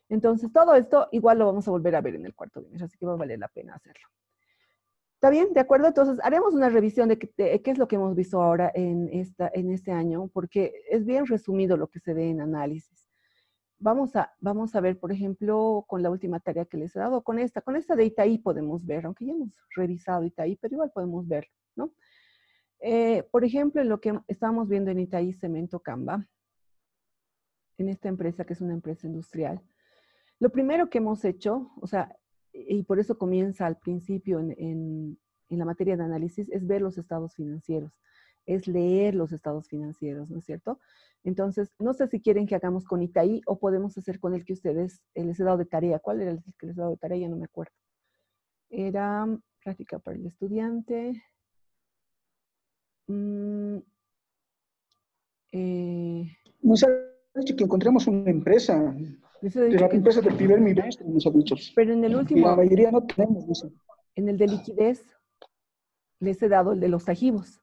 Entonces, todo esto igual lo vamos a volver a ver en el cuarto bimestre, así que va a valer la pena hacerlo. ¿Está bien? ¿De acuerdo? Entonces, haremos una revisión de qué es lo que hemos visto ahora en este año, porque es bien resumido lo que se ve en análisis. Vamos a ver, por ejemplo, con la última tarea que les he dado, con esta de Itaí podemos ver, aunque ya hemos revisado Itaí, pero igual podemos ver, ¿no? Por ejemplo, en lo que estábamos viendo en Itaí Cemento Camba, en esta empresa que es una empresa industrial, lo primero que hemos hecho, o sea, y por eso comienza al principio en la materia de análisis, es ver los estados financieros, es leer los estados financieros, ¿no es cierto? Entonces, no sé si quieren que hagamos con Itaí o podemos hacer con el que ustedes les he dado de tarea. ¿Cuál era el que les he dado de tarea? Ya no me acuerdo. Era práctica para el estudiante. Nos ha dicho que encontremos una empresa, Les he de dicho la que, empresa del primer nivel, nos ha dicho. pero en el Y la último, mayoría no tenemos eso. en el de liquidez, les he dado el de los tajivos.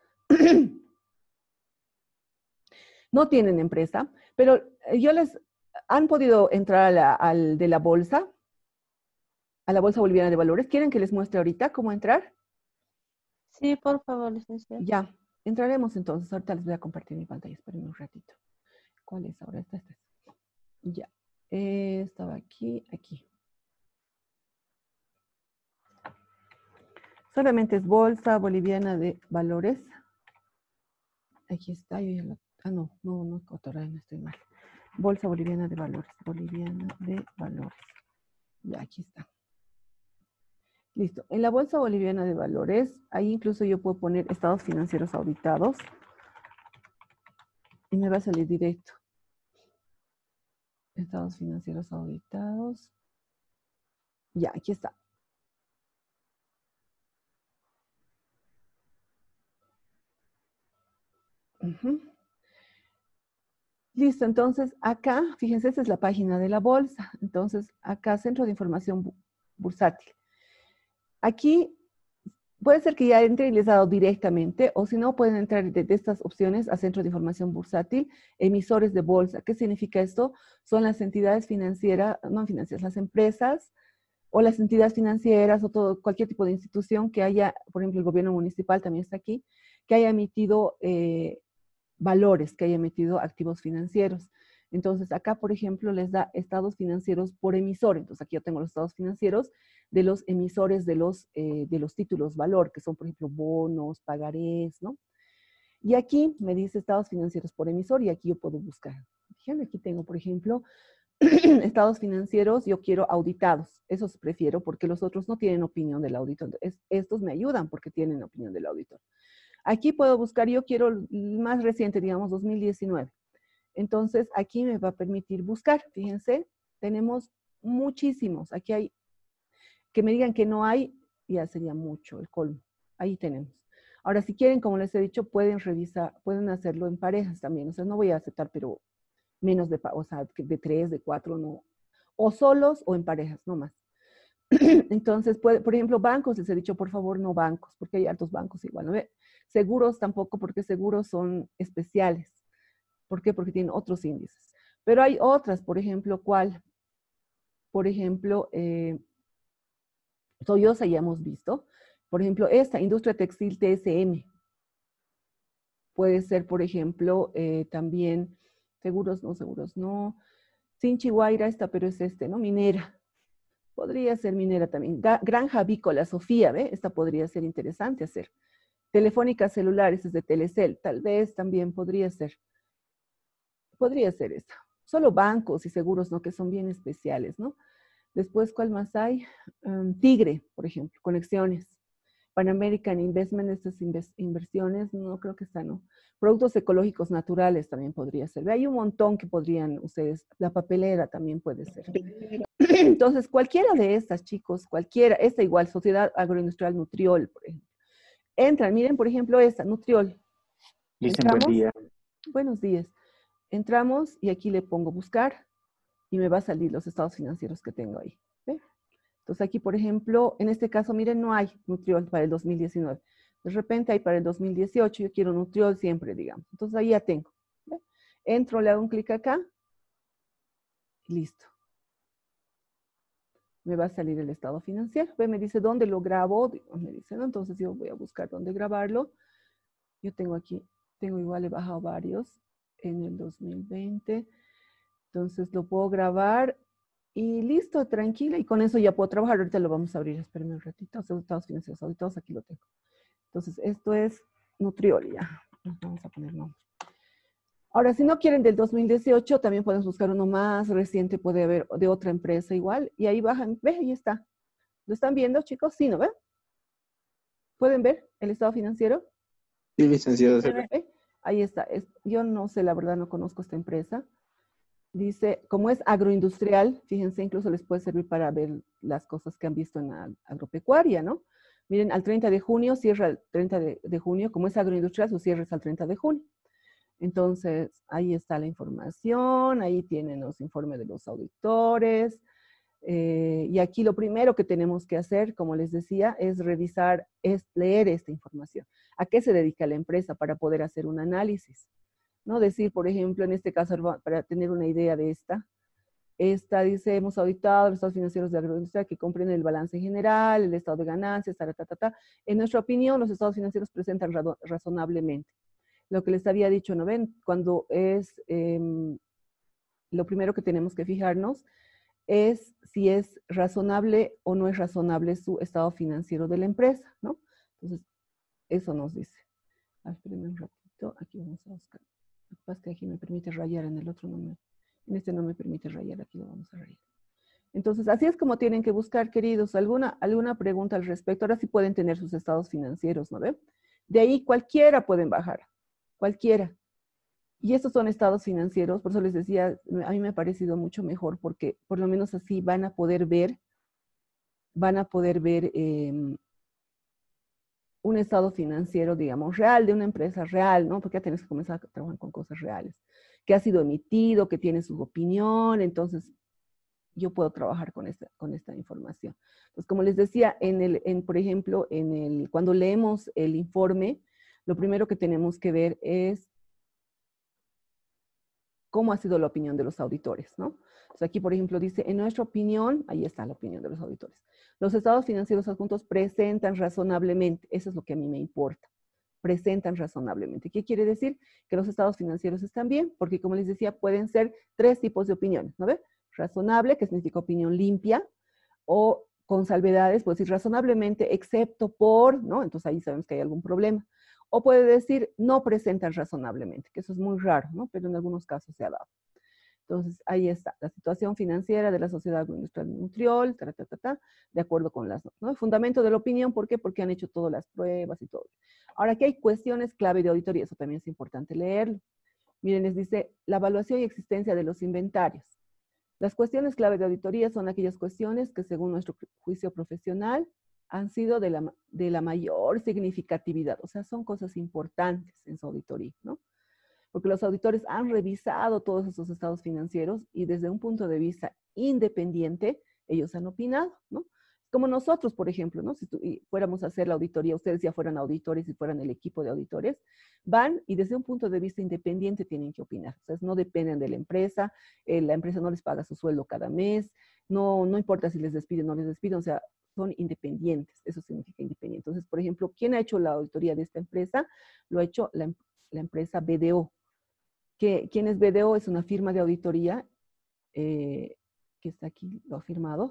No tienen empresa, pero han podido entrar al de la bolsa, a la Bolsa Boliviana de Valores. ¿Quieren que les muestre ahorita cómo entrar? Sí, por favor, licenciada. Ya, entraremos entonces. Ahorita les voy a compartir mi pantalla. Esperen un ratito. ¿Cuál es ahora? Esta. Ya. Estaba aquí. Solamente es Bolsa Boliviana de Valores. Aquí está. No, Cotorray, no estoy mal. Bolsa Boliviana de Valores. Boliviana de Valores. Ya, aquí está. Listo. En la Bolsa Boliviana de Valores, ahí incluso yo puedo poner estados financieros auditados. Y me va a salir directo. Estados financieros auditados. Ya, aquí está. Listo, entonces acá, fíjense, esta es la página de la bolsa. Entonces, acá, Centro de Información Bursátil. Aquí puede ser que ya entre y les ha dado directamente, o si no, pueden entrar de estas opciones a Centro de Información Bursátil, emisores de bolsa. ¿Qué significa esto? Son las entidades financieras, no financieras, las empresas o las entidades financieras o cualquier tipo de institución que haya, por ejemplo, el gobierno municipal también está aquí, que haya emitido valores, que haya emitido activos financieros. Entonces, acá, por ejemplo, les da estados financieros por emisor. Entonces, aquí yo tengo los estados financieros de los emisores de los títulos valor, que son, por ejemplo, bonos, pagarés, ¿no? Y aquí me dice estados financieros por emisor y aquí yo puedo buscar. Fíjense, aquí tengo, por ejemplo, estados financieros, yo quiero auditados. Esos prefiero porque los otros no tienen opinión del auditor. Estos me ayudan porque tienen opinión del auditor. Aquí puedo buscar, yo quiero el más reciente, digamos, 2019. Entonces, aquí me va a permitir buscar. Fíjense, tenemos muchísimos. Aquí hay, que me digan que no hay, ya sería mucho, el colmo. Ahí tenemos. Ahora, si quieren, como les he dicho, pueden revisar, pueden hacerlo en parejas también. O sea, no voy a aceptar, pero menos o sea, de 3, de 4, no. O solos o en parejas, no más. Entonces, por ejemplo, bancos, les he dicho, por favor, no bancos, porque hay altos bancos igual, ¿no? Seguros tampoco, porque seguros son especiales. ¿Por qué? Porque tienen otros índices. Pero hay otras, por ejemplo, ¿cuál? Por ejemplo, Soyosa ya hemos visto. Por ejemplo, esta, Industria Textil TSM. Puede ser, por ejemplo, también, seguros no. Sinchihuayra, esta, pero es ¿no? Minera. Podría ser minera también. Granja Avícola Sofía, ¿ve? Esta podría ser interesante hacer. Telefónica Celular, esta es de Telecel. Tal vez también podría ser. Podría ser esta. Solo bancos y seguros, ¿no? Que son bien especiales, ¿no? Después, ¿cuál más hay? Tigre, por ejemplo, conexiones. Pan American Investment, estas inversiones, no creo que está, ¿no? Productos ecológicos naturales también podría ser. Hay un montón que podrían ustedes, la papelera también puede ser. Entonces, cualquiera de estas, chicos, cualquiera, esta igual, Sociedad Agroindustrial Nutriol, por ejemplo. Entran, miren, por ejemplo, esta, Nutriol. Dicen buen día. Buenos días. Entramos y aquí le pongo buscar y me va a salir los estados financieros que tengo ahí. ¿Ve? Entonces aquí, por ejemplo, en este caso, miren, no hay Nutriol para el 2019. De repente hay para el 2018, yo quiero Nutriol siempre, digamos. Entonces ahí ya tengo. ¿Ve? Entro, le hago un clic acá. Listo. me va a salir el estado financiero. Ve, me dice, ¿dónde lo grabo? Me dice, ¿no? Entonces yo voy a buscar dónde grabarlo. Yo tengo aquí, tengo igual, he bajado varios en el 2020. Entonces lo puedo grabar y listo, tranquila. Y con eso ya puedo trabajar. Ahorita lo vamos a abrir, espérenme un ratito. Resultados financieros auditados, aquí lo tengo. Entonces esto es Nutrioli, ya. Vamos a poner nombre. Ahora, si no quieren del 2018, también podemos buscar uno más reciente, puede haber de otra empresa igual. Y ahí bajan, ve, ahí está. ¿Lo están viendo, chicos? Sí, ¿no ven? ¿Pueden ver el estado financiero? Sí, licenciado. Ahí está. Yo no sé, la verdad, no conozco esta empresa. Dice, como es agroindustrial, fíjense, incluso les puede servir para ver las cosas que han visto en la agropecuaria, ¿no? Miren, al 30 de junio, cierra el 30 de junio, como es agroindustrial, su cierre es al 30 de junio. Entonces, ahí está la información, ahí tienen los informes de los auditores, y aquí lo primero que tenemos que hacer, como les decía, es revisar, es leer esta información. ¿A qué se dedica la empresa para poder hacer un análisis? ¿No? Decir, por ejemplo, en este caso, para tener una idea de esta dice, hemos auditado los estados financieros de agroindustria que comprenden el balance general, el estado de ganancias, En nuestra opinión, los estados financieros presentan razonablemente. Lo que les había dicho, ¿no ven? Cuando es, lo primero que tenemos que fijarnos es si es razonable o no es razonable su estado financiero de la empresa, ¿no? Entonces, eso nos dice. Espérenme un ratito, aquí vamos a buscar. Lo que pasa es que aquí me permite rayar, en el otro no me, en este no me permite rayar, aquí lo vamos a rayar. Entonces, así es como tienen que buscar, queridos, alguna pregunta al respecto. Ahora sí pueden tener sus estados financieros, ¿no ven? De ahí cualquiera pueden bajar, cualquiera. Y estos son estados financieros, por eso les decía, a mí me ha parecido mucho mejor porque por lo menos así van a poder ver un estado financiero, digamos, real, de una empresa real, ¿no? Porque ya tienes que comenzar a trabajar con cosas reales, que ha sido emitido, que tiene su opinión, entonces yo puedo trabajar con esta información. Entonces, como les decía, por ejemplo, cuando leemos el informe, lo primero que tenemos que ver es cómo ha sido la opinión de los auditores, ¿no? Entonces aquí, por ejemplo, dice, en nuestra opinión, ahí está la opinión de los auditores. Los estados financieros adjuntos presentan razonablemente, eso es lo que a mí me importa, presentan razonablemente. ¿Qué quiere decir? Que los estados financieros están bien, porque como les decía, pueden ser 3 tipos de opiniones, ¿no ve? Razonable, que significa opinión limpia, o con salvedades, puede decir razonablemente, excepto por, ¿no? Entonces ahí sabemos que hay algún problema. O puede decir, no presentan razonablemente, que eso es muy raro, ¿no? Pero en algunos casos se ha dado. Entonces, ahí está, la situación financiera de la sociedad agroindustrial Nutriol, de acuerdo con las normas, ¿no? El fundamento de la opinión, ¿por qué? Porque han hecho todas las pruebas y todo. Ahora, aquí hay cuestiones clave de auditoría, eso también es importante leerlo. Miren, les dice, la evaluación y existencia de los inventarios. Las cuestiones clave de auditoría son aquellas cuestiones que, según nuestro juicio profesional, han sido de la mayor significatividad. O sea, son cosas importantes en su auditoría, ¿no? Porque los auditores han revisado todos esos estados financieros y desde un punto de vista independiente, ellos han opinado, ¿no? Como nosotros, por ejemplo, ¿no? Si fuéramos a hacer la auditoría, ustedes ya fueran auditores y fueran el equipo de auditores, van y desde un punto de vista independiente tienen que opinar. O sea, no dependen de la empresa no les paga su sueldo cada mes, no importa si les despiden o no les despiden, o sea, son independientes, eso significa independiente. Entonces, por ejemplo, ¿quién ha hecho la auditoría de esta empresa? Lo ha hecho la empresa BDO. ¿Quién es BDO? Es una firma de auditoría que está aquí, lo ha firmado.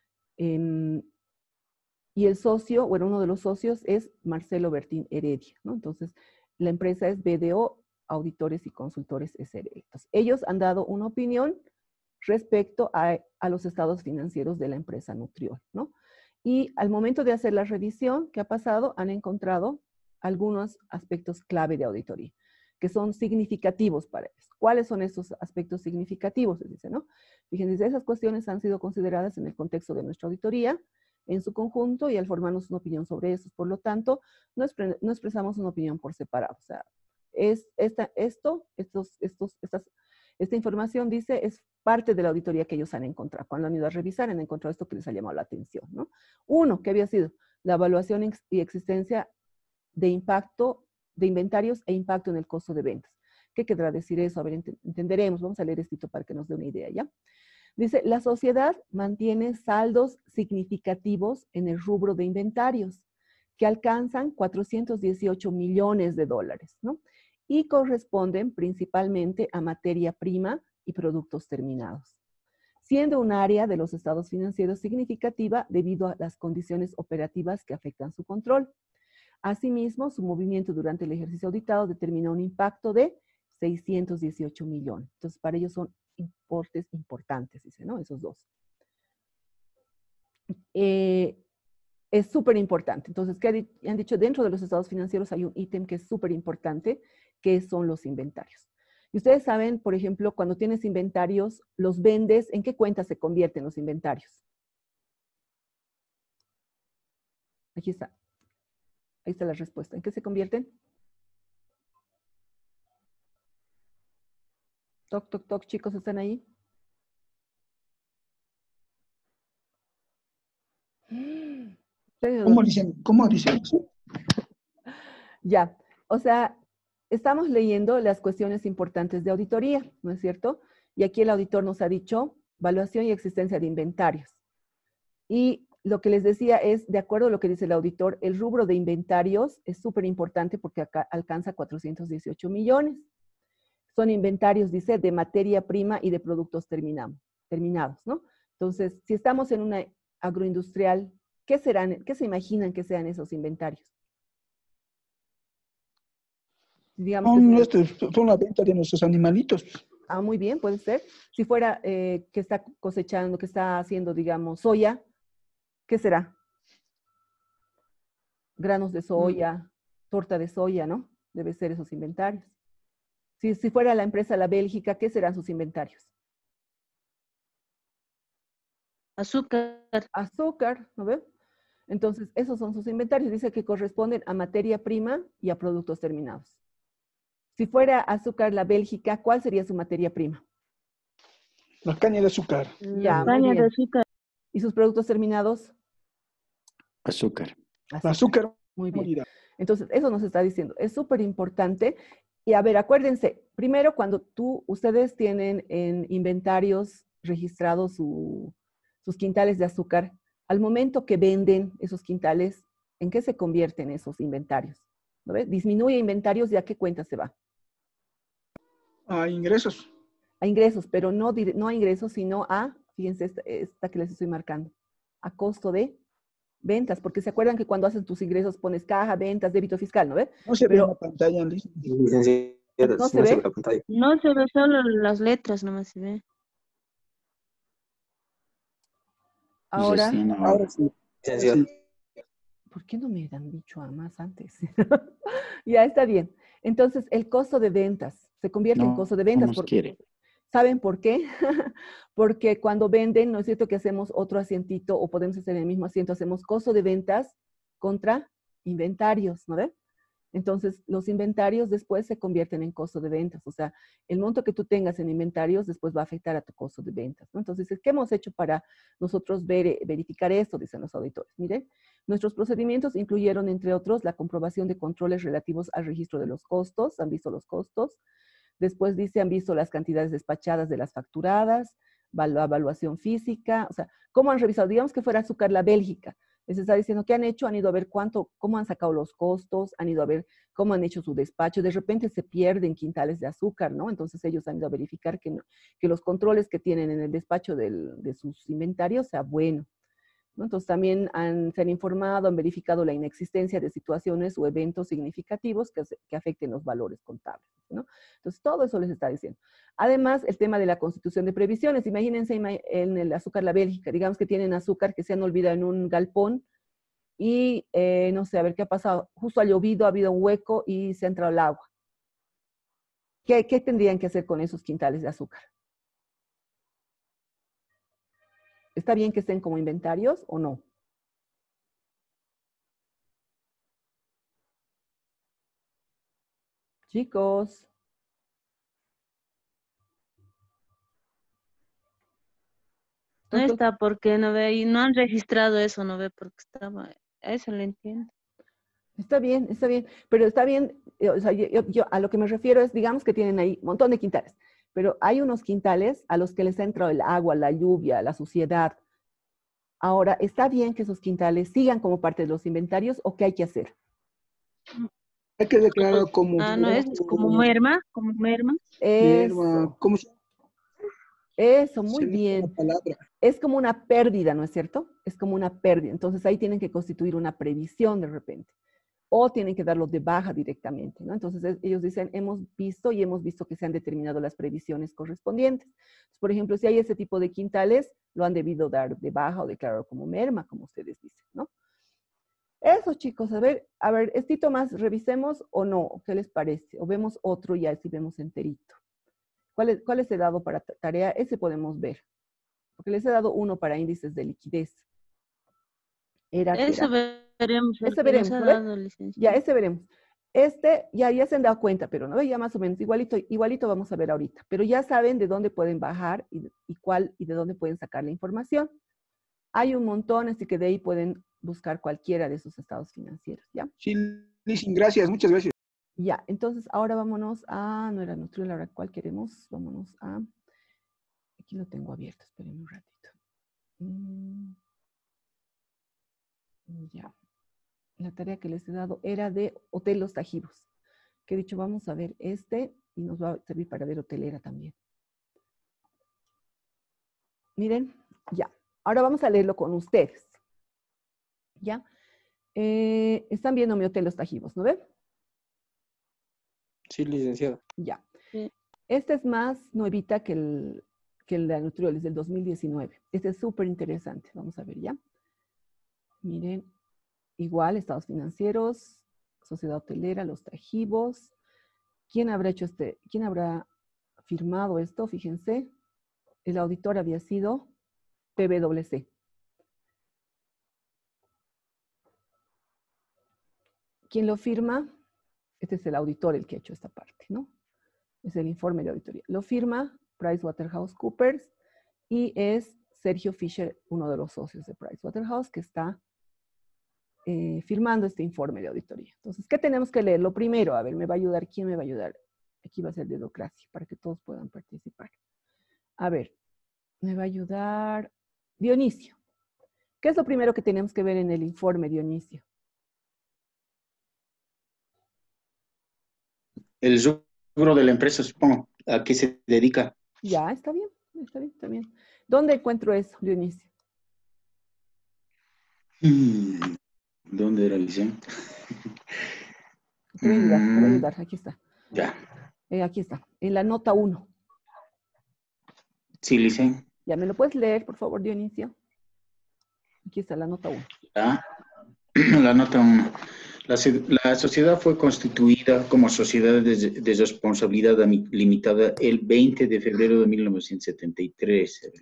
Y el socio, bueno, uno de los socios es Marcelo Bertín Heredia, ¿no? Entonces, la empresa es BDO Auditores y Consultores SRL. Entonces, ellos han dado una opinión respecto a los estados financieros de la empresa Nutriol, ¿no? Y al momento de hacer la revisión, ¿qué ha pasado? Han encontrado algunos aspectos clave de auditoría, que son significativos para ellos. ¿Cuáles son estos aspectos significativos? Les dice, ¿no? Fíjense, esas cuestiones han sido consideradas en el contexto de nuestra auditoría, en su conjunto, y al formarnos una opinión sobre eso. Por lo tanto, no expresamos una opinión por separado. O sea, esta información, dice, es parte de la auditoría que ellos han encontrado. Cuando han ido a revisar, han encontrado esto que les ha llamado la atención, ¿no? Uno, que había sido la evaluación y existencia de impacto, de inventarios e impacto en el costo de ventas. ¿Qué querrá decir eso? A ver, entenderemos. Vamos a leer esto para que nos dé una idea, ¿ya? Dice, la sociedad mantiene saldos significativos en el rubro de inventarios, que alcanzan 418 millones de dólares, ¿no? Y corresponden principalmente a materia prima y productos terminados, siendo un área de los estados financieros significativa debido a las condiciones operativas que afectan su control. Asimismo, su movimiento durante el ejercicio auditado determina un impacto de 618 millones. Entonces, para ellos son importes importantes, dice, ¿no? Esos dos. Es súper importante. Entonces, ¿qué han dicho? Dentro de los estados financieros hay un ítem que es súper importante, que son los inventarios. Y ustedes saben, por ejemplo, cuando tienes inventarios, los vendes, ¿en qué cuenta se convierten los inventarios? Aquí está. Ahí está la respuesta. ¿En qué se convierten? Toc, toc, toc, chicos, ¿están ahí? ¿Cómo dicen eso? Ya, o sea, estamos leyendo las cuestiones importantes de auditoría, ¿no es cierto? Y aquí el auditor nos ha dicho evaluación y existencia de inventarios. Y lo que les decía es, de acuerdo a lo que dice el auditor, el rubro de inventarios es súper importante porque acá alcanza 418 millones. Son inventarios, dice, de materia prima y de productos terminados, ¿no? Entonces, si estamos en una agroindustrial, ¿qué serán, qué se imaginan que sean esos inventarios? Digamos Son la venta de nuestros animalitos. Ah, muy bien, puede ser. Si fuera que está cosechando, que está haciendo, digamos, soya, ¿qué será? Granos de soya, torta de soya, ¿no? Debe ser esos inventarios. Si fuera la empresa La Bélgica, ¿qué serán sus inventarios? Azúcar. Azúcar, ¿no ve? Entonces, esos son sus inventarios. Dice que corresponden a materia prima y a productos terminados. Si fuera azúcar La Bélgica, ¿cuál sería su materia prima? La caña de azúcar. Ya, La muy caña de bien. azúcar. ¿Y sus productos terminados? Azúcar. La azúcar. Muy bien. Entonces, eso nos está diciendo. Es súper importante. Y a ver, acuérdense, primero cuando ustedes tienen en inventarios registrados sus quintales de azúcar, al momento que venden esos quintales, ¿en qué se convierten esos inventarios? ¿No ves? Disminuye inventarios y ¿a qué cuenta se va? A ingresos. A ingresos, pero no a ingresos, sino a, fíjense, esta que les estoy marcando, a costo de ventas, porque se acuerdan que cuando hacen tus ingresos pones caja, ventas, débito fiscal, ¿no ve? No se ve en la pantalla, licenciada. ¿No se ve? La pantalla. No se ve, solo las letras nomás se ve. Ahora, Ahora sí. Licenciada. ¿por qué no me han dicho más antes? Ya está bien. Entonces, el costo de ventas se convierte en costo de ventas. No quiere. ¿Saben por qué? Porque cuando venden, ¿no es cierto que hacemos otro asientito o podemos hacer el mismo asiento? Hacemos costo de ventas contra inventarios, ¿no ve? Entonces, los inventarios después se convierten en costo de ventas. O sea, el monto que tú tengas en inventarios después va a afectar a tu costo de ventas, ¿no? Entonces, ¿qué hemos hecho para nosotros verificar esto? Dicen los auditores. Miren, nuestros procedimientos incluyeron, entre otros, la comprobación de controles relativos al registro de los costos. ¿Han visto los costos? Después dice, han visto las cantidades despachadas de las facturadas, la evaluación física. O sea, ¿cómo han revisado? Digamos que fuera azúcar la Bélgica. Les está diciendo qué han hecho, han ido a ver cómo han sacado los costos, han ido a ver cómo han hecho su despacho. De repente se pierden quintales de azúcar, ¿no? Entonces ellos han ido a verificar que los controles que tienen en el despacho de sus inventarios sea bueno, ¿no? Entonces también se han informado, han verificado la inexistencia de situaciones o eventos significativos que afecten los valores contables, ¿no? Entonces todo eso les está diciendo. Además, el tema de la constitución de previsiones. Imagínense en el azúcar La Bélgica, digamos que tienen azúcar que se han olvidado en un galpón y no sé, a ver qué ha pasado. Justo ha llovido, ha habido un hueco y se ha entrado el agua. ¿Qué tendrían que hacer con esos quintales de azúcar? ¿Está bien que estén como inventarios o no? Chicos. No está porque no ve, y no han registrado eso, no ve, porque estaba, a eso lo entiendo. Está bien, pero está bien, o sea, yo a lo que me refiero es, digamos que tienen ahí un montón de quintales, Pero hay unos quintales a los que les ha entrado el agua, la lluvia, la suciedad. Ahora, ¿está bien que esos quintales sigan como parte de los inventarios o qué hay que hacer? Hay que declarar como No, eso es como merma, como merma. Eso, ¿cómo se muy me fue la bien. palabra? Es como una pérdida, ¿no es cierto? Es como una pérdida. Entonces ahí tienen que constituir una previsión de repente. O tienen que darlo de baja directamente, ¿no? Entonces ellos dicen, hemos visto que se han determinado las previsiones correspondientes. Por ejemplo, si hay ese tipo de quintales, lo han debido dar de baja o declarar como merma, como ustedes dicen, ¿no? Eso, chicos, a ver, estito más, revisemos o no, ¿qué les parece? O vemos otro ya, si vemos enterito. ¿Cuál les he dado para tarea? Ese podemos ver, porque les he dado uno para índices de liquidez. Eso veremos, el Ese que nos veremos, ha ¿no ve? dado, Ya, licenciado. ese veremos. Este ya se han dado cuenta, pero no ve, ya más o menos, igualito vamos a ver ahorita. Pero ya saben de dónde pueden bajar y de dónde pueden sacar la información. Hay un montón, así que de ahí pueden buscar cualquiera de sus estados financieros, ¿ya? Sí, Lizzy, gracias, muchas gracias. Ya, entonces ahora vámonos a, no era Nutriol, ahora ¿cuál queremos? Vámonos a, aquí lo tengo abierto, espérenme un ratito. Ya, la tarea que les he dado era de Hotel Los Tajivos, que he dicho, vamos a ver este y nos va a servir para ver hotelera también. Miren, ya, ahora vamos a leerlo con ustedes, ¿ya? Están viendo mi Hotel Los Tajivos, ¿no ven? Sí, licenciado. Ya. Sí. Este es más nuevita que el de Nutriol, es del 2019. Este es súper interesante. Vamos a ver ya. Miren, igual, estados financieros, sociedad hotelera, Los Tajivos. ¿Quién habrá hecho quién habrá firmado esto? Fíjense, el auditor había sido PwC. ¿Quién lo firma? Este es el auditor el que ha hecho esta parte, ¿no? Es el informe de auditoría. Lo firma PricewaterhouseCoopers y es Sergio Fisher, uno de los socios de Pricewaterhouse, que está firmando este informe de auditoría. Entonces, ¿qué tenemos que leer? Lo primero, a ver, ¿me va a ayudar? ¿Quién me va a ayudar? Aquí va a ser dedocracia, para que todos puedan participar. A ver, me va a ayudar Dionisio. ¿Qué es lo primero que tenemos que ver en el informe, Dionisio? El rubro de la empresa, supongo, a qué se dedica. Ya, está bien, está bien, está bien. ¿Dónde encuentro eso, Dionisio? ¿Dónde era, Licen? Te voy a ayudar, aquí está. Ya. Aquí está, en la nota 1. Sí, Licen. Ya, ¿me lo puedes leer, por favor, Dionisio? Aquí está la nota 1. Ya. La nota 1. La sociedad fue constituida como sociedad de responsabilidad limitada el 20 de febrero de 1973.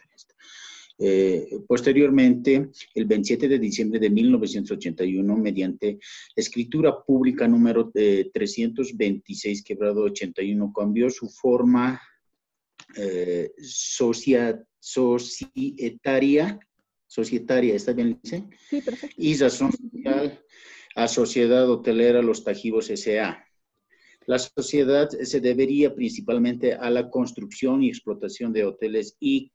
Posteriormente, el 27 de diciembre de 1981, mediante escritura pública número 326, quebrado 81, cambió su forma societaria, ¿está bien, Lice? Sí, perfecto. Y razón social a Sociedad Hotelera Los Tajivos S.A. La sociedad se debería principalmente a la construcción y explotación de hoteles y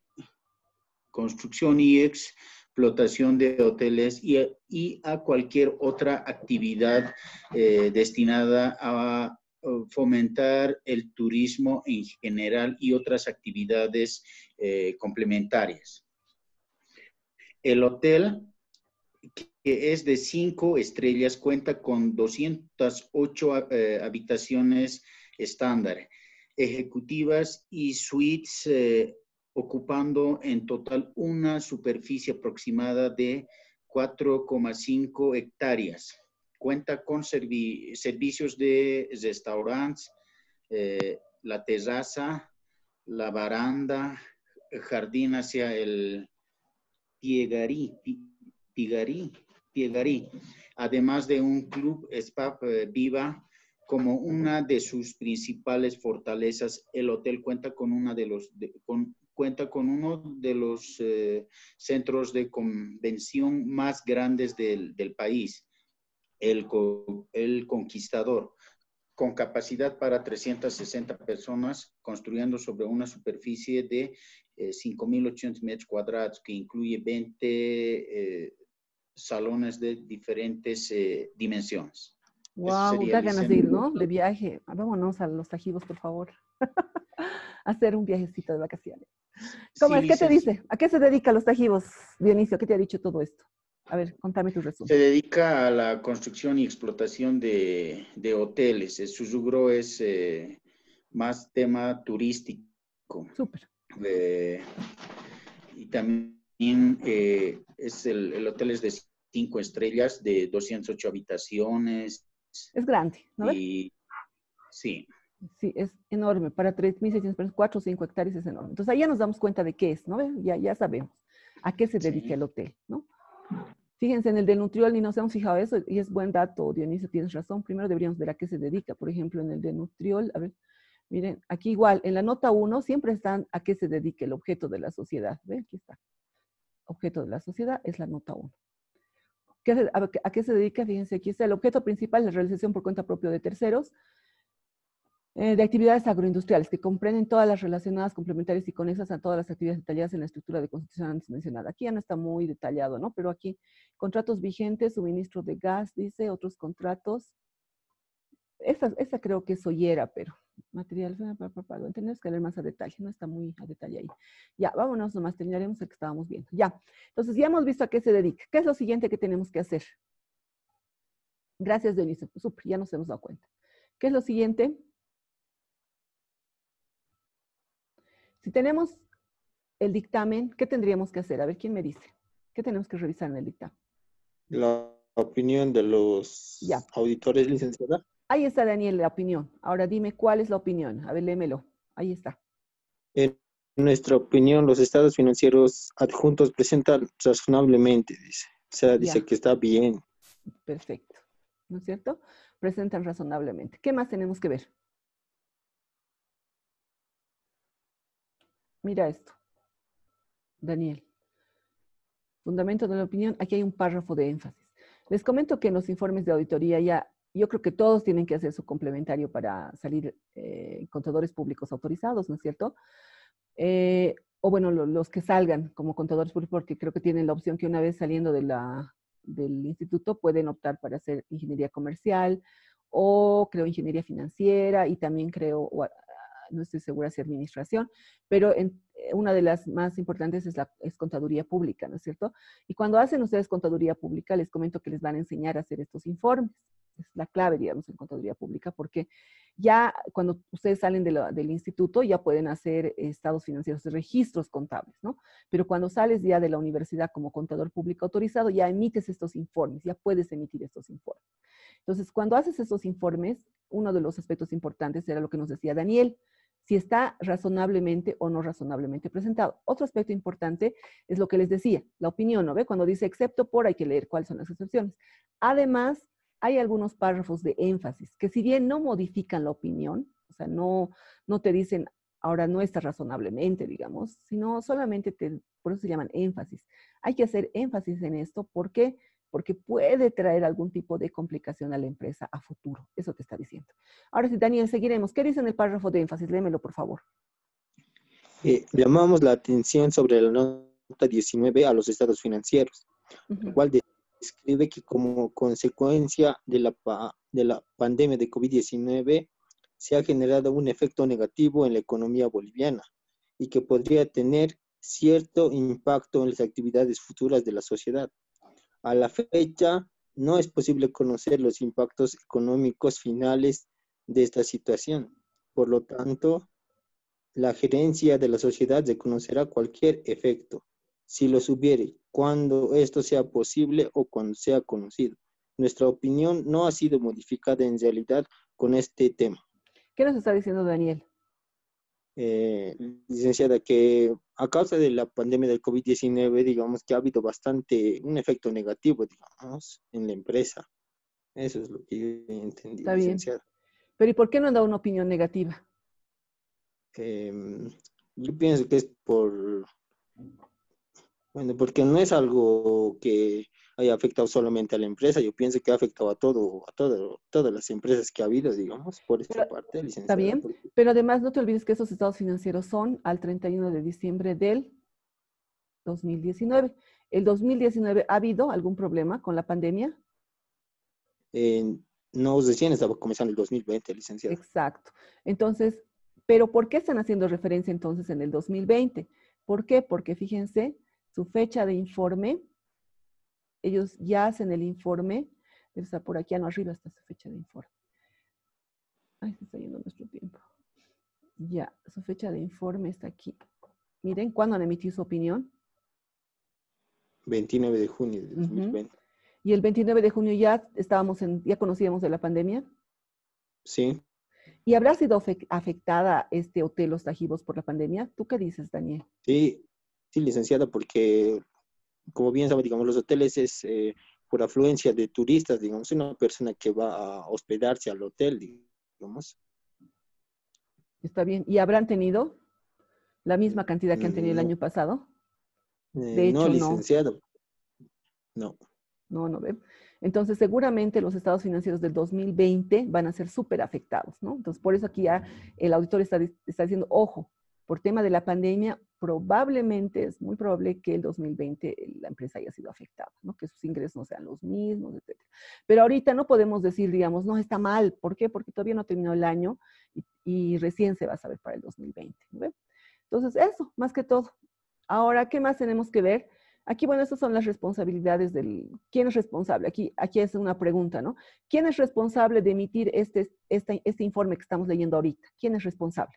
a cualquier otra actividad destinada a fomentar el turismo en general y otras actividades complementarias. El hotel, que es de 5 estrellas, cuenta con 208 habitaciones estándar, ejecutivas y suites, ocupando en total una superficie aproximada de 4,5 hectáreas. Cuenta con servicios de restaurantes, la terraza, la baranda, jardín hacia el Piegarí, además de un club spa Viva. Como una de sus principales fortalezas, el hotel cuenta con uno de los centros de convención más grandes del país, el Conquistador, con capacidad para 360 personas, construyendo sobre una superficie de 5.800 metros cuadrados, que incluye 20 salones de diferentes dimensiones. Eso Wow, sería da el ganas de ir, centro. ¿no? De viaje. Vámonos a Los Tajivos, por favor. Hacer un viajecito de vacaciones. ¿Cómo Sí, es? ¿Qué te licenciado. dice? ¿A qué se dedica Los Tajivos, Dionisio? ¿Qué te ha dicho todo esto? A ver, contame tu resumen. Se dedica a la construcción y explotación de hoteles. Su rubro es más tema turístico. Súper. Y también el hotel es de 5 estrellas, de 208 habitaciones. Es grande, ¿no ves? Y sí, Sí, es enorme. Para 3.600 personas, 4 o 5 hectáreas es enorme. Entonces ahí ya nos damos cuenta de qué es, ¿no ves? Ya sabemos a qué se dedica sí. el hotel, ¿no? Fíjense, en el de Nutriol ni nos hemos fijado eso, y es buen dato, Dionisio, tienes razón. Primero deberíamos ver a qué se dedica. Por ejemplo, en el de Nutriol, a ver, miren, aquí igual, en la nota 1 siempre están a qué se dedica el objeto de la sociedad. ¿Ven? Aquí está. Objeto de la sociedad es la nota 1. ¿A qué se dedica? Fíjense, aquí está el objeto principal, la realización por cuenta propia de terceros, de actividades agroindustriales que comprenden todas las relacionadas, complementarias y conexas a todas las actividades detalladas en la estructura de constitución antes mencionada. Aquí ya no está muy detallado, ¿no? Pero aquí, contratos vigentes, suministro de gas, dice, otros contratos. Esta creo que es Ollera, pero material, tenemos que leer más a detalle, no está muy a detalle ahí. Ya, vámonos nomás, terminaremos el que estábamos viendo. Ya, entonces ya hemos visto a qué se dedica. ¿Qué es lo siguiente que tenemos que hacer? Gracias, Denise. Súper, ya nos hemos dado cuenta. ¿Qué es lo siguiente? Si tenemos el dictamen, ¿qué tendríamos que hacer? A ver, ¿quién me dice? ¿Qué tenemos que revisar en el dictamen? La opinión de los Ya. auditores, licenciada. Ahí está, Daniel, la opinión. Ahora dime cuál es la opinión. A ver, léemelo. Ahí está. En nuestra opinión, los estados financieros adjuntos presentan razonablemente, dice. O sea, dice Ya. que está bien. Perfecto. ¿No es cierto? Presentan razonablemente. ¿Qué más tenemos que ver? Mira esto, Daniel. Fundamento de la opinión. Aquí hay un párrafo de énfasis. Les comento que en los informes de auditoría ya, yo creo que todos tienen que hacer su complementario para salir contadores públicos autorizados, ¿no es cierto? O bueno, los que salgan como contadores públicos, porque creo que tienen la opción que una vez saliendo del instituto pueden optar para hacer ingeniería comercial o creo ingeniería financiera y también creo, no estoy segura si administración, pero una de las más importantes es contaduría pública, ¿no es cierto? Y cuando hacen ustedes contaduría pública, les comento que les van a enseñar a hacer estos informes. Es la clave, digamos, en contaduría pública, porque ya cuando ustedes salen del instituto ya pueden hacer estados financieros, registros contables, ¿no? Pero cuando sales ya de la universidad como contador público autorizado, ya emites estos informes, ya puedes emitir estos informes. Entonces, cuando haces estos informes, uno de los aspectos importantes era lo que nos decía Daniel, si está razonablemente o no razonablemente presentado. Otro aspecto importante es lo que les decía, la opinión, ¿no ve? Cuando dice excepto por, hay que leer cuáles son las excepciones. Además, hay algunos párrafos de énfasis que si bien no modifican la opinión, o sea, no te dicen ahora no está razonablemente, digamos, sino solamente por eso se llaman énfasis. Hay que hacer énfasis en esto, ¿por qué? Porque puede traer algún tipo de complicación a la empresa a futuro. Eso te está diciendo. Ahora sí, Daniel, seguiremos. ¿Qué dice en el párrafo de énfasis? Léemelo, por favor. Llamamos la atención sobre la nota 19 a los estados financieros, el cual describe que como consecuencia de la pandemia de COVID-19 se ha generado un efecto negativo en la economía boliviana y que podría tener cierto impacto en las actividades futuras de la sociedad. A la fecha, no es posible conocer los impactos económicos finales de esta situación. Por lo tanto, la gerencia de la sociedad reconocerá cualquier efecto, si los hubiere, cuando esto sea posible o cuando sea conocido. Nuestra opinión no ha sido modificada en realidad con este tema. ¿Qué nos está diciendo Daniel? Licenciada, que a causa de la pandemia del COVID-19, digamos que ha habido un efecto negativo, digamos, en la empresa. Eso es lo que yo entendí, Está bien. licenciada. Pero ¿y por qué no han dado una opinión negativa? Yo pienso que es porque no es algo que haya afectado solamente a la empresa. Yo pienso que ha afectado a todas las empresas que ha habido, digamos, por esta parte, Está licenciada. bien, pero además no te olvides que esos estados financieros son al 31 de diciembre del 2019. ¿El 2019 ha habido algún problema con la pandemia? No, recién estaba comenzando el 2020, licenciada. Exacto. Entonces, ¿pero por qué están haciendo referencia entonces en el 2020? ¿Por qué? Porque fíjense, su fecha de informe, ellos ya hacen el informe, debe estar por aquí, no, arriba está su fecha de informe. Ay, se está yendo nuestro tiempo. Ya, su fecha de informe está aquí. Miren, ¿cuándo han emitido su opinión? 29 de junio de 2020. Y el 29 de junio ya ya conocíamos de la pandemia. Sí. ¿Y habrá sido afectada este Hotel Los Tajivos por la pandemia? ¿Tú qué dices, Daniel? Sí, licenciada, porque como bien sabe, digamos, los hoteles es por afluencia de turistas, digamos, una persona que va a hospedarse al hotel, digamos. Está bien. ¿Y habrán tenido la misma cantidad que han tenido el año pasado? De hecho, no, licenciado. No. No ve. Entonces, seguramente los estados financieros del 2020 van a ser súper afectados, ¿no? Entonces, por eso aquí ya el auditor está diciendo, ojo, por tema de la pandemia, probablemente, es muy probable que el 2020 la empresa haya sido afectada, ¿no? Que sus ingresos no sean los mismos, etc. Pero ahorita no podemos decir, digamos, no, está mal. ¿Por qué? Porque todavía no terminó el año y recién se va a saber para el 2020, ¿no ve? Entonces, eso, más que todo. Ahora, ¿qué más tenemos que ver? Aquí, bueno, estas son las responsabilidades ¿quién es responsable? Aquí es una pregunta, ¿no? ¿Quién es responsable de emitir este informe que estamos leyendo ahorita? ¿Quién es responsable?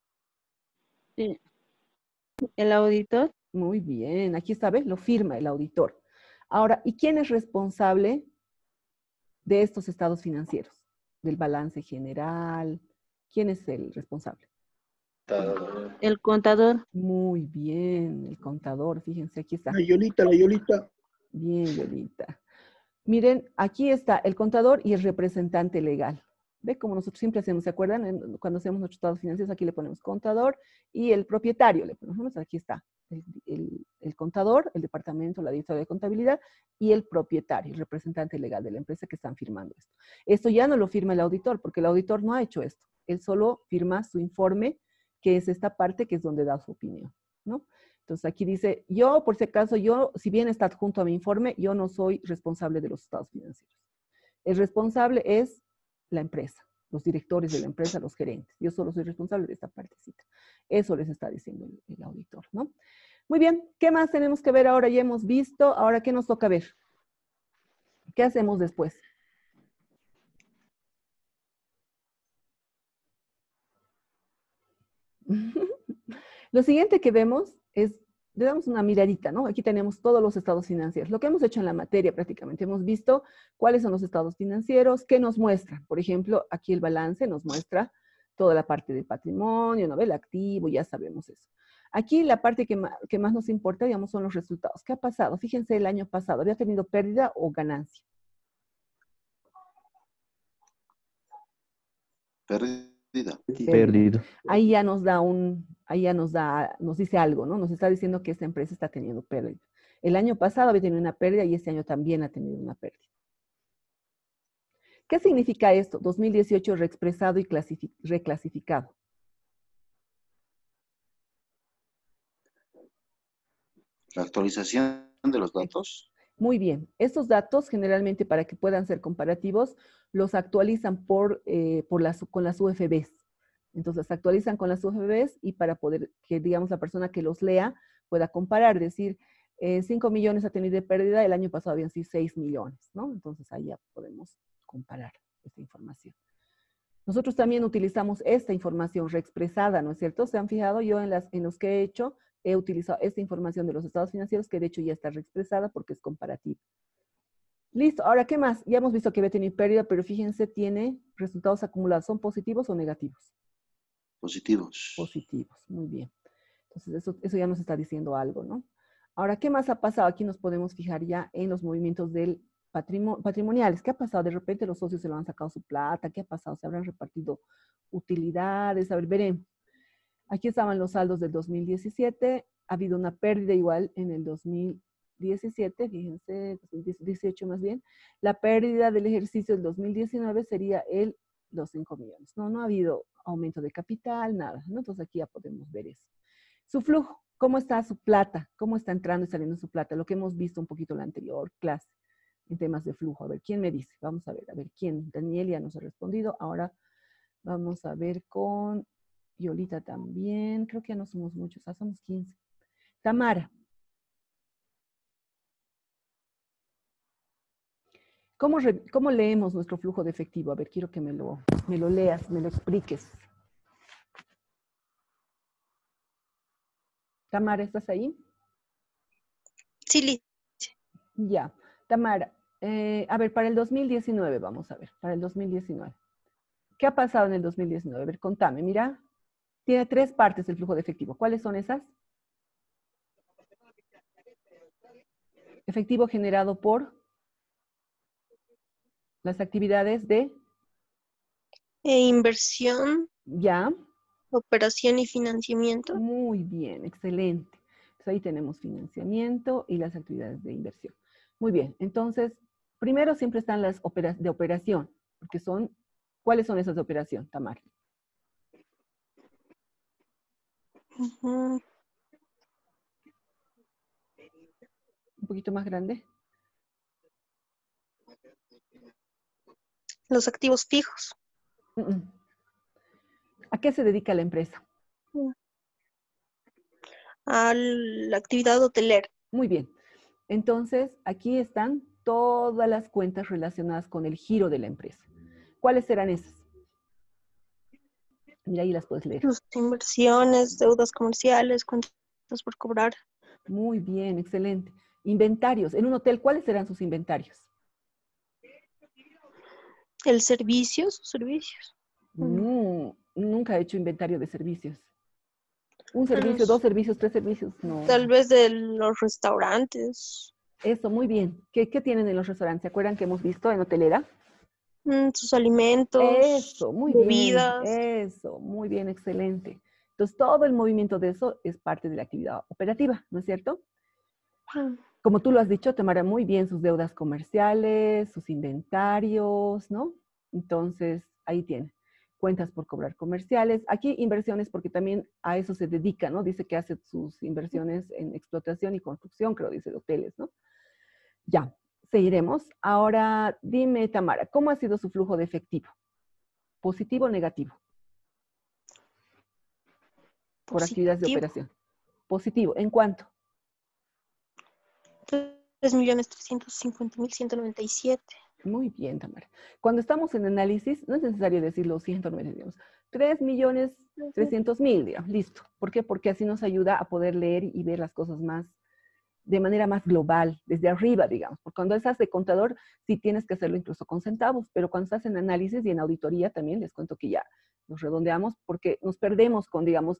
Sí. El auditor. Muy bien, aquí está, ¿ves? Lo firma el auditor. Ahora, ¿y quién es responsable de estos estados financieros? Del balance general. ¿Quién es el responsable? El contador. Muy bien, el contador, fíjense, aquí está. La Yolita. Bien, Yolita. Miren, aquí está el contador y el representante legal. ¿Ve? Como nosotros siempre hacemos, ¿se acuerdan? Cuando hacemos nuestros estados financieros, aquí le ponemos contador y el propietario. Le ponemos, aquí está, el contador, el departamento, la directora de contabilidad y el propietario, el representante legal de la empresa que están firmando esto. Esto ya no lo firma el auditor, porque el auditor no ha hecho esto. Él solo firma su informe, que es esta parte que es donde da su opinión, ¿no? Entonces aquí dice, yo, por si acaso, si bien está adjunto a mi informe, yo no soy responsable de los estados financieros. El responsable es la empresa, los directores de la empresa, los gerentes. Yo solo soy responsable de esta partecita. Eso les está diciendo el auditor, ¿no? Muy bien, ¿qué más tenemos que ver ahora? Ya hemos visto, ahora ¿qué nos toca ver? ¿Qué hacemos después? Lo siguiente que vemos es, le damos una miradita, ¿no? Aquí tenemos todos los estados financieros. Lo que hemos hecho en la materia prácticamente, hemos visto cuáles son los estados financieros, qué nos muestran. Por ejemplo, aquí el balance nos muestra toda la parte del patrimonio, ¿no? El activo, ya sabemos eso. Aquí la parte que más nos importa, digamos, son los resultados. ¿Qué ha pasado? Fíjense, el año pasado, ¿había tenido pérdida o ganancia? Pérdida. Perdido. Ahí ya nos dice algo, ¿no? Nos está diciendo que esta empresa está teniendo pérdida. El año pasado había tenido una pérdida y este año también ha tenido una pérdida. ¿Qué significa esto? 2018 reexpresado y reclasificado. La actualización de los datos. Muy bien. Estos datos, generalmente, para que puedan ser comparativos, los actualizan con las UFBs. Entonces, actualizan con las UFBs y para poder que, digamos, la persona que los lea pueda comparar, decir, 5 millones ha tenido de pérdida, el año pasado habían sido 6 millones, ¿no? Entonces, ahí ya podemos comparar esta información. Nosotros también utilizamos esta información reexpresada, ¿no es cierto? ¿Se han fijado? Yo en los que he hecho, he utilizado esta información de los estados financieros, que de hecho ya está reexpresada porque es comparativa. Listo, ahora, ¿qué más? Ya hemos visto que había tenido pérdida, pero fíjense, tiene resultados acumulados. ¿Son positivos o negativos? Positivos. Positivos, muy bien. Entonces, eso ya nos está diciendo algo, ¿no? Ahora, ¿qué más ha pasado? Aquí nos podemos fijar ya en los movimientos del patrimoniales. ¿Qué ha pasado? De repente los socios se lo han sacado su plata. ¿Qué ha pasado? ¿Se habrán repartido utilidades? A ver, veremos. Aquí estaban los saldos del 2017. Ha habido una pérdida igual en el 2018. 2017, fíjense, 2018 más bien, la pérdida del ejercicio del 2019 sería los 5 millones. No ha habido aumento de capital, nada, ¿no? Entonces aquí ya podemos ver eso. Su flujo, ¿cómo está su plata? ¿Cómo está entrando y saliendo su plata? Lo que hemos visto un poquito en la anterior clase en temas de flujo. A ver, ¿quién me dice? Vamos a ver quién. Daniel ya nos ha respondido. Ahora vamos a ver con Yolita también. Creo que ya no somos muchos, somos 15. Tamara. ¿Cómo leemos nuestro flujo de efectivo? A ver, quiero que me lo leas, me lo expliques. Tamara, ¿estás ahí? Sí, Liz. Ya. Tamara, a ver, para el 2019, vamos a ver, para el 2019. ¿Qué ha pasado en el 2019? A ver, contame, mira. Tiene 3 partes el flujo de efectivo. ¿Cuáles son esas? Efectivo generado por las actividades de... Inversión, Ya. operación y financiamiento. Muy bien, excelente. Entonces ahí tenemos financiamiento y las actividades de inversión. Muy bien, entonces, primero siempre están las de operación, porque son, ¿cuáles son esas de operación, Tamara? Ujú. Un poquito más grande. Los activos fijos. ¿A qué se dedica la empresa? A la actividad hotelera. Muy bien. Entonces, aquí están todas las cuentas relacionadas con el giro de la empresa. ¿Cuáles serán esas? Mira, ahí las puedes leer. Las inversiones, deudas comerciales, cuentas por cobrar. Muy bien, excelente. Inventarios. En un hotel, ¿cuáles serán sus inventarios? El servicio, sus servicios. Nunca he hecho inventario de servicios. Un servicio, 2 servicios, 3 servicios, no. Tal vez de los restaurantes. Eso, muy bien. ¿Qué tienen en los restaurantes? ¿Se acuerdan que hemos visto en hotelera? Sus alimentos. Eso, muy bebidas. bien. Eso, muy bien, excelente. Entonces, todo el movimiento de eso es parte de la actividad operativa, ¿no es cierto? Como tú lo has dicho, Tamara, muy bien sus deudas comerciales, sus inventarios, ¿no? Entonces, ahí tiene. Cuentas por cobrar comerciales. Aquí inversiones porque también a eso se dedica, ¿no? Dice que hace sus inversiones en explotación y construcción, creo, dice, de hoteles, ¿no? Ya, seguiremos. Ahora, dime, Tamara, ¿cómo ha sido su flujo de efectivo? ¿Positivo o negativo? Por actividades de operación. Positivo. ¿En cuánto? 3.350.197. Muy bien, Tamara. Cuando estamos en análisis, no es necesario decir los 190, digamos. 3.300.000, digamos. Listo. ¿Por qué? Porque así nos ayuda a poder leer y ver las cosas más, de manera más global, desde arriba, digamos. Porque cuando estás de contador, sí tienes que hacerlo incluso con centavos, pero cuando estás en análisis y en auditoría también, les cuento que ya nos redondeamos porque nos perdemos con, digamos,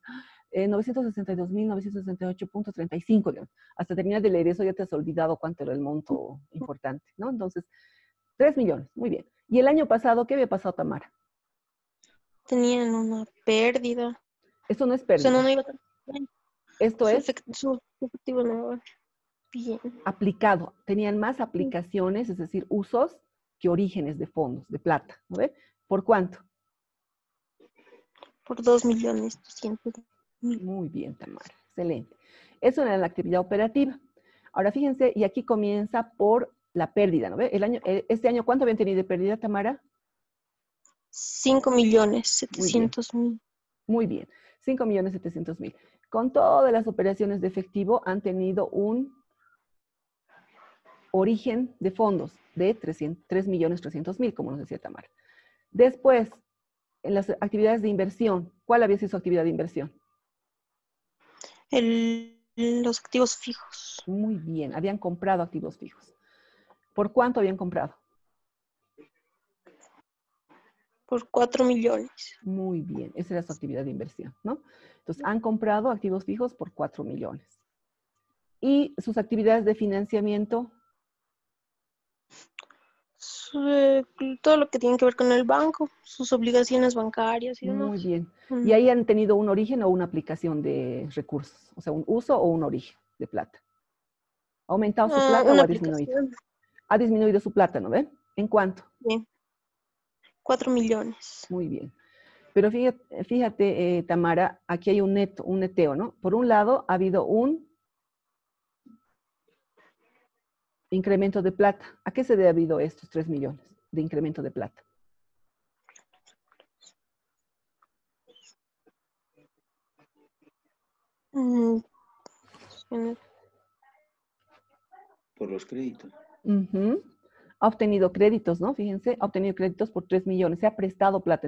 962.968.35, digamos. Hasta terminar de leer eso ya te has olvidado cuánto era el monto importante, ¿no? Entonces, 3 millones, muy bien. ¿Y el año pasado qué había pasado, Tamara? Tenían una pérdida. Esto no es pérdida. O sea, no iba tan bien. Esto es su efectivo no iba bien. aplicado. Tenían más aplicaciones, es decir, usos, que orígenes de fondos, de plata. ¿No ve? ¿Por cuánto? Por 2.200.000. Muy bien, Tamara. Excelente. Eso era la actividad operativa. Ahora fíjense, y aquí comienza por la pérdida, ¿no ve? Este año, ¿cuánto habían tenido de pérdida, Tamara? 5.700.000. Muy bien. 5.700.000. Con todas las operaciones de efectivo han tenido un origen de fondos de 3.300.000, como nos decía Tamara. Después, en las actividades de inversión, ¿cuál había sido su actividad de inversión? Los activos fijos. Muy bien, habían comprado activos fijos. ¿Por cuánto habían comprado? Por 4 millones. Muy bien, esa era su actividad de inversión, ¿no? Entonces, han comprado activos fijos por 4 millones. ¿Y sus actividades de financiamiento? Todo lo que tiene que ver con el banco, sus obligaciones bancarias y demás. Muy bien. ¿Y ahí han tenido un origen o una aplicación de recursos? O sea, un uso o un origen de plata. ¿Ha aumentado su plata o Una ha disminuido? aplicación. Ha disminuido su plata, ¿no ven? ¿En cuánto? Sí. 4 millones. Muy bien. Pero fíjate, Tamara, aquí hay un neteo, ¿no? Por un lado, ha habido un incremento de plata. ¿A qué se debe habido estos 3 millones de incremento de plata? Mm, Por los créditos. Ujú. Ha obtenido créditos, ¿no? Fíjense, ha obtenido créditos por 3 millones. Se ha prestado plata.